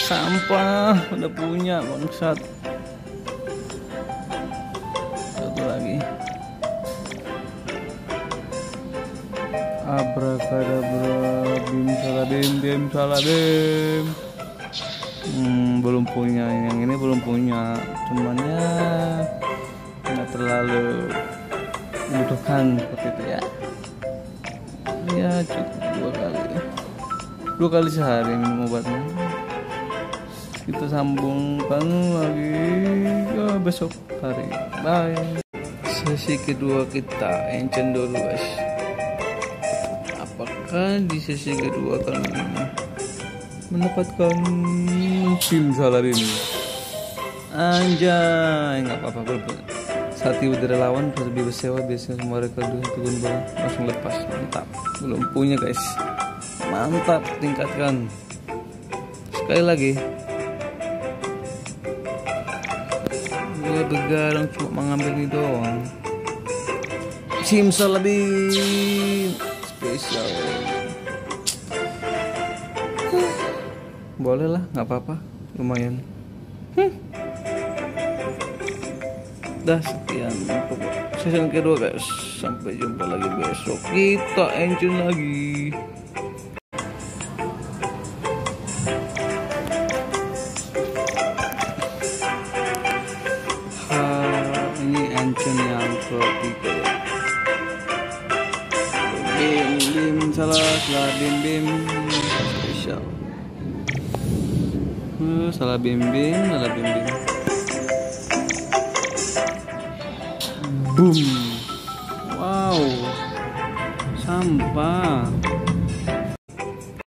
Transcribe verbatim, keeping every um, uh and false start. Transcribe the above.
sampah udah punya bangsat. Satu lagi. Abrakadabra, bim salah bim bim salah bim. Hmm, belum punya, yang ini belum punya, cuman ya nggak terlalu membutuhkan seperti itu ya. Ya cukup dua kali, dua kali sehari minum obatnya. Kita sambungkan lagi ya, besok hari. Bye. Sesi kedua kita encen dulu guys. Apakah di sesi kedua kali ini mendapatkan sim salarin? Anjay, nggak apa-apa bro. Saat ibu dari lawan lebih bersewa biasanya semua mereka dulu turun barang langsung lepas. Mantap. Belum punya guys. Mantap, tingkatkan. Sekali lagi. Gue begadang cuma mengambil ini doang. Simsalabim spesial. Boleh lah, nggak apa-apa, lumayan. Hmm. Dah sekian untuk season kedua guys. Sampai jumpa lagi besok. Kita engine lagi. Ha, ini engine yang ketiga. Bim bim salah salah bim bim spesial. Uh, salah bim bim salah bim bim. Boom. Wow. Sampah.